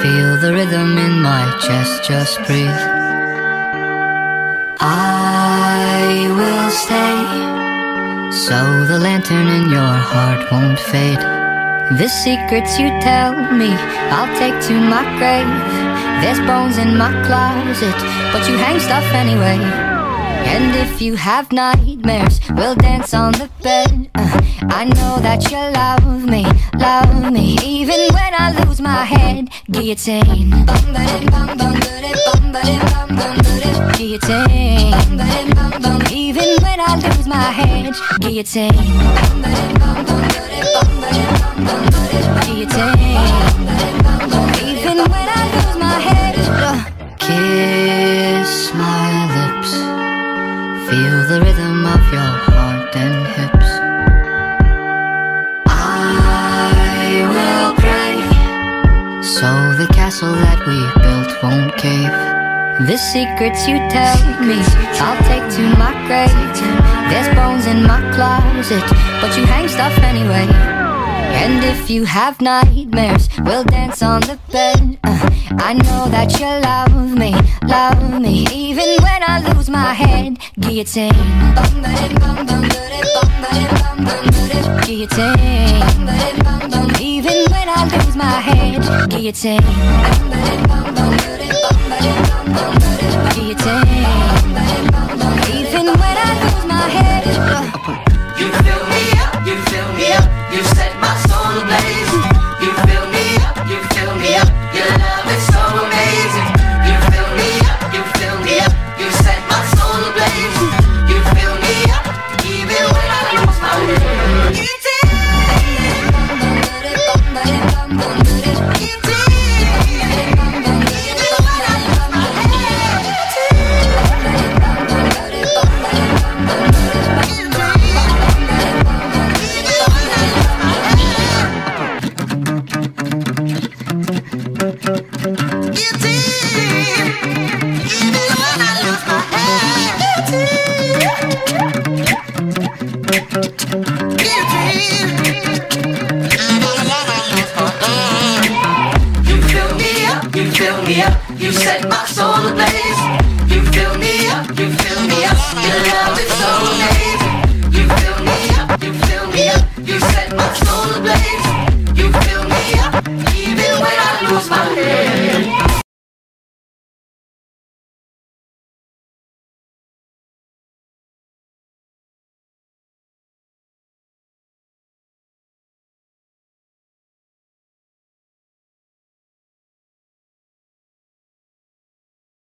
Feel the rhythm in my chest, just breathe. I will stay, so the lantern in your heart won't fade. The secrets you tell me, I'll take to my grave. There's bones in my closet, but you hang stuff anyway. And if you have nightmares, we'll dance on the bed. I know that you love me, even when I lose my head. Guillotine, guillotine, even when I lose my head. Guillotine, guillotine, even when I lose my head. Kiss my lips, feel the rhythm of your heart and hips. I will pray, so the castle that we built won't cave. The secrets you tell me, I'll take to my grave. There's bones in my closet, but you hang stuff anyway. And if you have nightmares, we'll dance on the bed. I know that you love me, even when I lose my head. Guillotine, guillotine, even when I lose my head. Guillotine, guillotine, even when I lose my head. You fill me up, you fill me up, you set my soul ablaze. You fill me up, you fill me up, your love is so amazing. You fill me up, you fill me up, you set my soul ablaze. You fill me up, even when I lose my way. You You set my soul ablaze. You fill me up, you fill me up, your love is so amazing. You fill me up, you fill me up, you set my soul ablaze. You fill